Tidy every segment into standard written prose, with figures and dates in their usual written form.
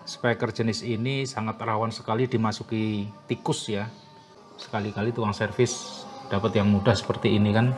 Speaker jenis ini sangat rawan sekali dimasuki tikus ya. Sekali-kali tukang servis dapat yang mudah seperti ini kan.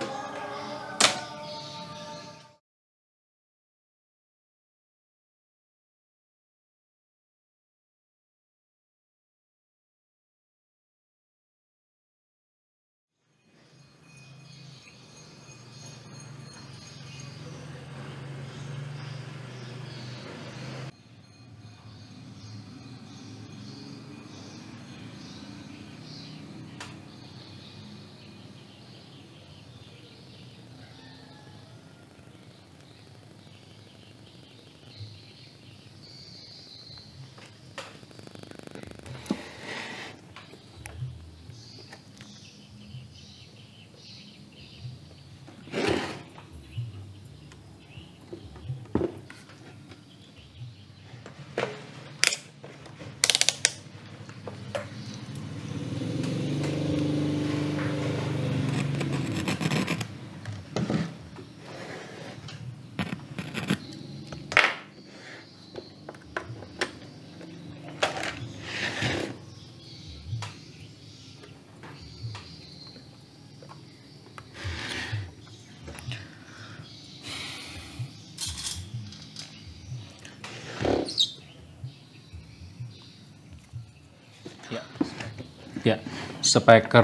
Ya, speaker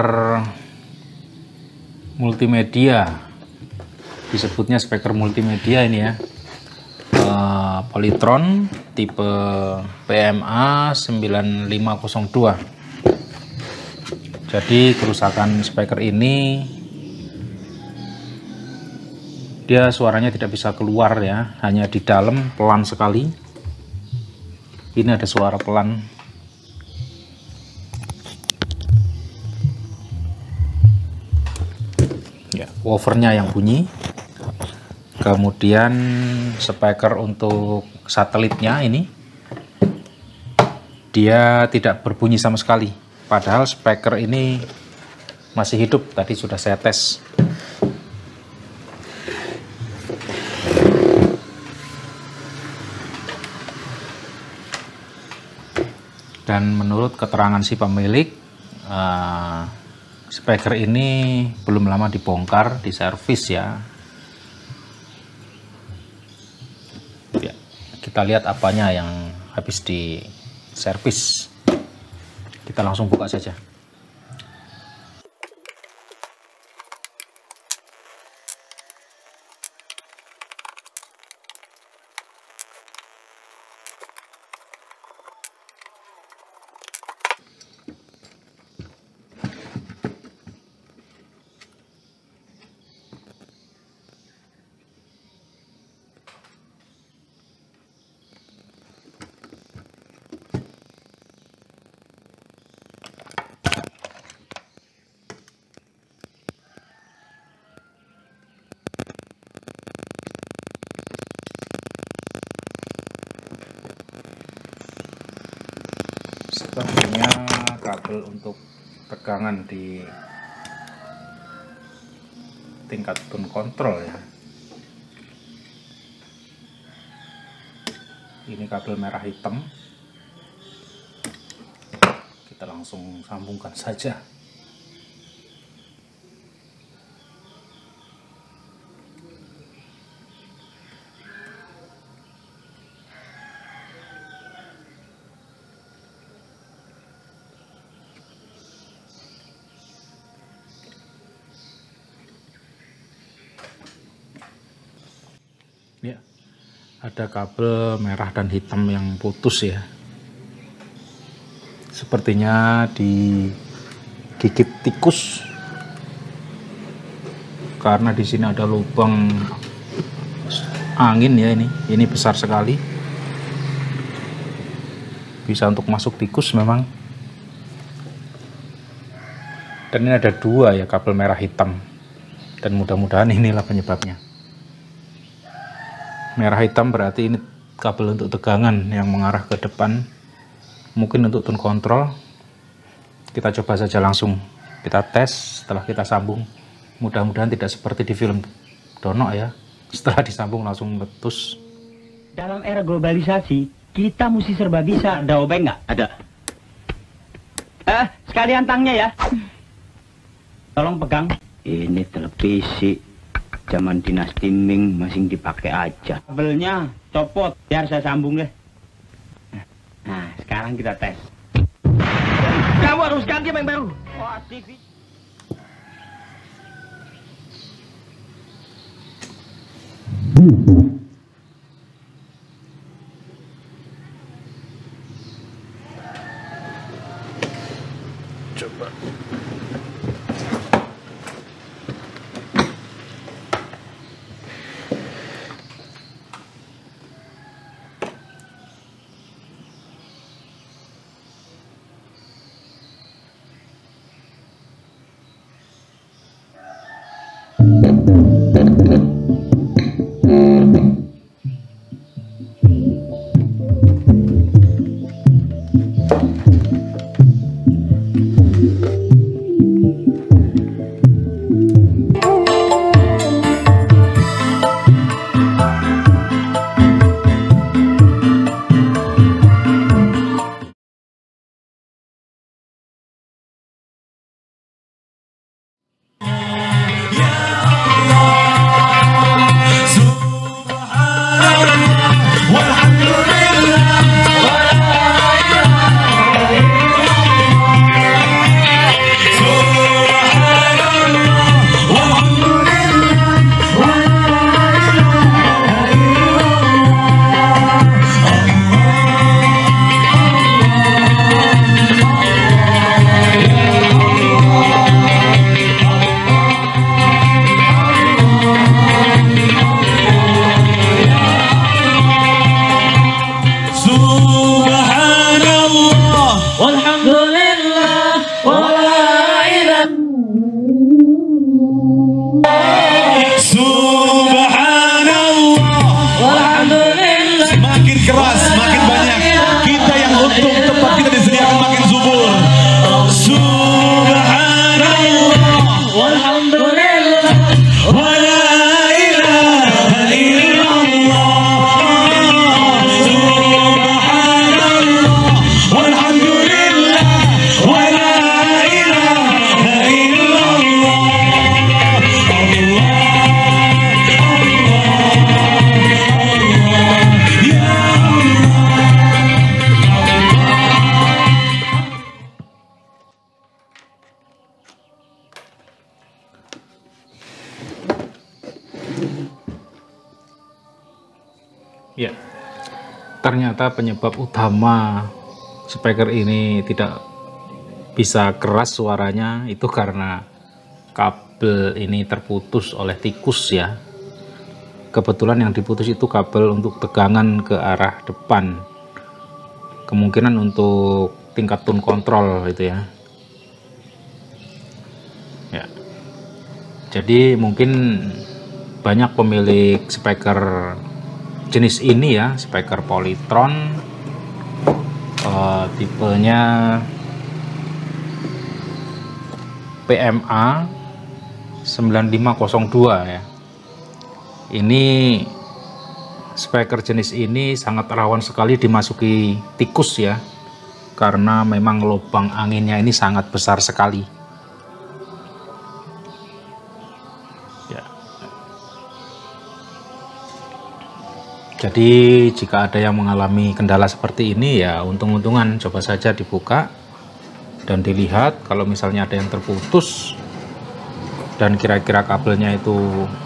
multimedia, disebutnya speaker multimedia ini ya, Polytron tipe PMA 9502. Jadi kerusakan speaker ini, dia suaranya tidak bisa keluar ya, hanya di dalam pelan sekali. Ini ada suara pelan. Ya, woofernya yang bunyi. Kemudian speaker untuk satelitnya ini dia tidak berbunyi sama sekali, padahal speaker ini masih hidup. Tadi sudah saya tes. Dan menurut keterangan si pemilik, speaker ini belum lama dibongkar, diservis ya. Ya, kita lihat apanya yang habis diservis. Kita langsung buka saja. Sepertinya kabel untuk tegangan di tingkat tune control ya. Ini kabel merah hitam. Kita langsung sambungkan saja. Ya, ada kabel merah dan hitam yang putus ya. Sepertinya digigit tikus. Karena di sini ada lubang angin ya, ini besar sekali. Bisa untuk masuk tikus memang. Dan ini ada dua ya kabel merah hitam. Dan mudah-mudahan inilah penyebabnya. Merah hitam berarti ini kabel untuk tegangan yang mengarah ke depan, mungkin untuk tune control. Kita coba saja langsung, kita tes setelah kita sambung. Mudah-mudahan tidak seperti di film Dono ya, setelah disambung langsung meletus. Dalam era globalisasi, Kita mesti serba bisa. Ada obeng nggak? Ada. Sekalian tangnya ya. Tolong pegang. Ini televisi zaman dinasti Ming, masih dipakai aja. Kabelnya copot, biar saya sambung deh. Nah, sekarang kita tes. Kamu harus ganti yang baru. Wah, TV. Coba. Ya, ternyata penyebab utama speaker ini tidak bisa keras suaranya itu karena kabel ini terputus oleh tikus ya. Kebetulan yang diputus itu kabel untuk tegangan ke arah depan. Kemungkinan untuk tingkat tone control itu ya. Ya. Jadi mungkin banyak pemilik speaker jenis ini ya, speaker Polytron, tipenya PMA 9502 ya. Ini speaker jenis ini sangat rawan sekali dimasuki tikus ya, karena memang lubang anginnya ini sangat besar sekali. Jadi jika ada yang mengalami kendala seperti ini ya untung-untungan coba saja dibuka dan dilihat. Kalau misalnya ada yang terputus dan kira-kira kabelnya itu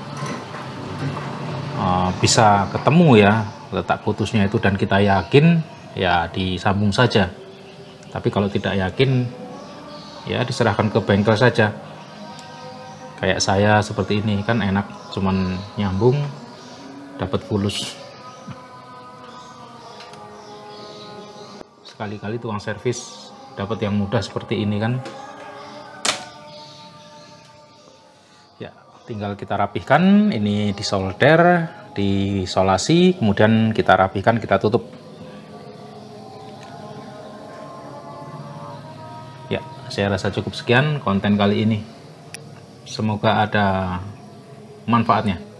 bisa ketemu ya letak putusnya itu dan kita yakin ya disambung saja. Tapi kalau tidak yakin ya diserahkan ke bengkel saja. Kayak saya seperti ini kan enak, cuman nyambung dapat fulus. Sekali-kali tukang servis dapat yang mudah seperti ini kan ya, tinggal kita rapihkan. Ini disolder, disolasi, kemudian kita rapihkan, kita tutup ya. Saya rasa cukup sekian konten kali ini, semoga ada manfaatnya.